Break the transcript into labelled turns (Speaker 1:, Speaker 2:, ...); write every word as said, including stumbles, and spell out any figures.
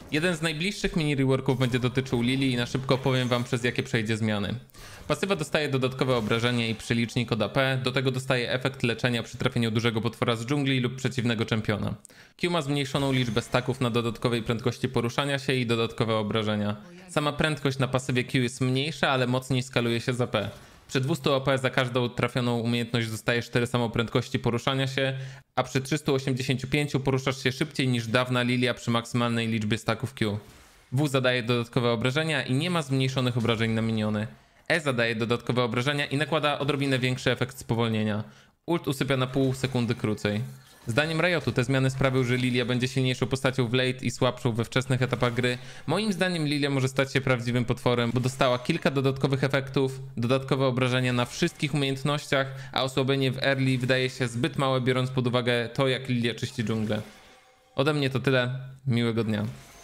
Speaker 1: Jeden z najbliższych mini reworków będzie dotyczył Lili i na szybko opowiem wam, przez jakie przejdzie zmiany. Pasywa dostaje dodatkowe obrażenie i przelicznik od A P, do tego dostaje efekt leczenia przy trafieniu dużego potwora z dżungli lub przeciwnego czempiona. Q ma zmniejszoną liczbę staków na dodatkowej prędkości poruszania się i dodatkowe obrażenia. Sama prędkość na pasywie Q jest mniejsza, ale mocniej skaluje się z A P. Przy dwieście O P za każdą trafioną umiejętność dostajesz tyle samo prędkości poruszania się, a przy trzystu osiemdziesięciu pięciu poruszasz się szybciej niż dawna Lilia przy maksymalnej liczbie staków Q. W zadaje dodatkowe obrażenia i nie ma zmniejszonych obrażeń na miniony. E zadaje dodatkowe obrażenia i nakłada odrobinę większy efekt spowolnienia. Ult usypia na pół sekundy krócej. Zdaniem Riotu te zmiany sprawią, że Lilia będzie silniejszą postacią w late i słabszą we wczesnych etapach gry. Moim zdaniem Lilia może stać się prawdziwym potworem, bo dostała kilka dodatkowych efektów, dodatkowe obrażenia na wszystkich umiejętnościach, a osłabienie w early wydaje się zbyt małe, biorąc pod uwagę to, jak Lilia czyści dżunglę. Ode mnie to tyle. Miłego dnia.